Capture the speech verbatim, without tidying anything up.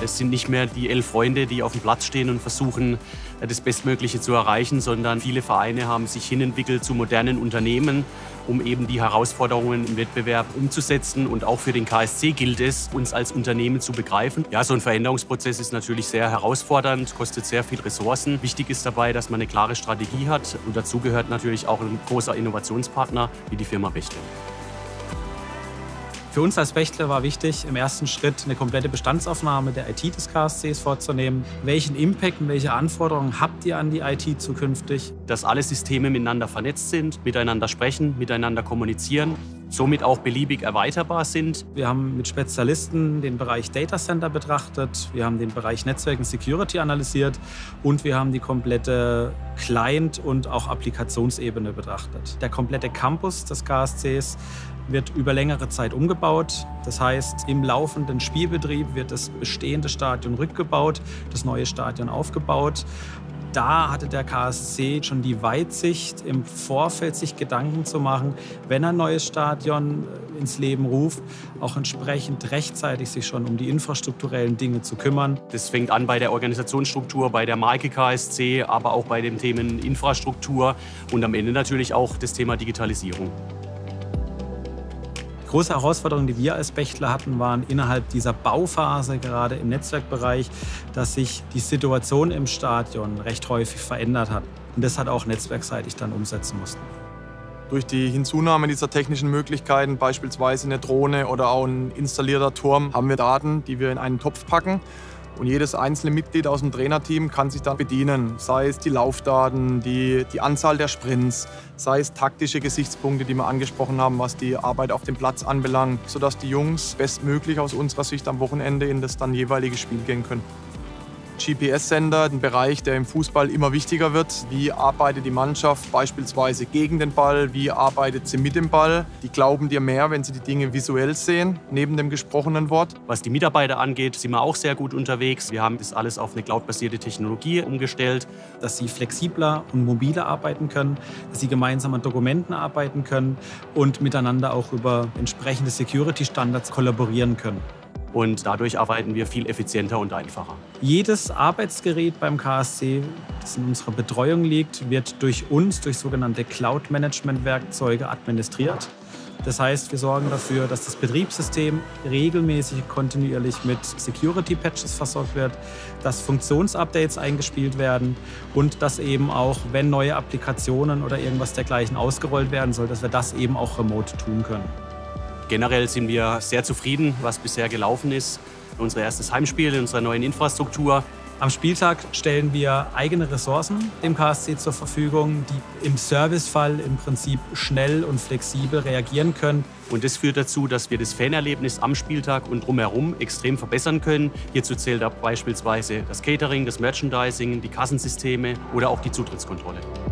Es sind nicht mehr die elf Freunde, die auf dem Platz stehen und versuchen, das Bestmögliche zu erreichen, sondern viele Vereine haben sich hinentwickelt zu modernen Unternehmen, um eben die Herausforderungen im Wettbewerb umzusetzen. Und auch für den K S C gilt es, uns als Unternehmen zu begreifen. Ja, so ein Veränderungsprozess ist natürlich sehr herausfordernd, kostet sehr viel Ressourcen. Wichtig ist dabei, dass man eine klare Strategie hat. Und dazu gehört natürlich auch ein großer Innovationspartner wie die Firma Bechtle. Für uns als Bechtle war wichtig, im ersten Schritt eine komplette Bestandsaufnahme der I T des K S Cs vorzunehmen. Welchen Impact und welche Anforderungen habt ihr an die I T zukünftig? Dass alle Systeme miteinander vernetzt sind, miteinander sprechen, miteinander kommunizieren, somit auch beliebig erweiterbar sind. Wir haben mit Spezialisten den Bereich Data Center betrachtet, wir haben den Bereich Netzwerk und Security analysiert und wir haben die komplette Client- und auch Applikationsebene betrachtet. Der komplette Campus des K S Cs wird über längere Zeit umgebaut. Das heißt, im laufenden Spielbetrieb wird das bestehende Stadion rückgebaut, das neue Stadion aufgebaut. Da hatte der K S C schon die Weitsicht, im Vorfeld sich Gedanken zu machen, wenn er ein neues Stadion ins Leben ruft, auch entsprechend rechtzeitig sich schon um die infrastrukturellen Dinge zu kümmern. Das fängt an bei der Organisationsstruktur, bei der Marke K S C, aber auch bei den Themen Infrastruktur und am Ende natürlich auch das Thema Digitalisierung. Große Herausforderungen, die wir als Bechtle hatten, waren innerhalb dieser Bauphase, gerade im Netzwerkbereich, dass sich die Situation im Stadion recht häufig verändert hat. Und das hat auch netzwerkseitig dann umsetzen mussten. Durch die Hinzunahme dieser technischen Möglichkeiten, beispielsweise eine Drohne oder auch ein installierter Turm, haben wir Daten, die wir in einen Topf packen. Und jedes einzelne Mitglied aus dem Trainerteam kann sich dann bedienen, sei es die Laufdaten, die, die Anzahl der Sprints, sei es taktische Gesichtspunkte, die wir angesprochen haben, was die Arbeit auf dem Platz anbelangt, sodass die Jungs bestmöglich aus unserer Sicht am Wochenende in das dann jeweilige Spiel gehen können. G P S-Sender, ein Bereich, der im Fußball immer wichtiger wird. Wie arbeitet die Mannschaft beispielsweise gegen den Ball? Wie arbeitet sie mit dem Ball? Die glauben dir mehr, wenn sie die Dinge visuell sehen, neben dem gesprochenen Wort. Was die Mitarbeiter angeht, sind wir auch sehr gut unterwegs. Wir haben das alles auf eine cloudbasierte Technologie umgestellt. Dass sie flexibler und mobiler arbeiten können, dass sie gemeinsam an Dokumenten arbeiten können und miteinander auch über entsprechende Security-Standards kollaborieren können. Und dadurch arbeiten wir viel effizienter und einfacher. Jedes Arbeitsgerät beim K S C, das in unserer Betreuung liegt, wird durch uns, durch sogenannte Cloud-Management-Werkzeuge administriert. Das heißt, wir sorgen dafür, dass das Betriebssystem regelmäßig, kontinuierlich mit Security-Patches versorgt wird, dass Funktionsupdates eingespielt werden und dass eben auch, wenn neue Applikationen oder irgendwas dergleichen ausgerollt werden soll, dass wir das eben auch remote tun können. Generell sind wir sehr zufrieden, was bisher gelaufen ist. Unser erstes Heimspiel in unserer neuen Infrastruktur. Am Spieltag stellen wir eigene Ressourcen dem K S C zur Verfügung, die im Servicefall im Prinzip schnell und flexibel reagieren können. Und das führt dazu, dass wir das Fanerlebnis am Spieltag und drumherum extrem verbessern können. Hierzu zählt auch beispielsweise das Catering, das Merchandising, die Kassensysteme oder auch die Zutrittskontrolle.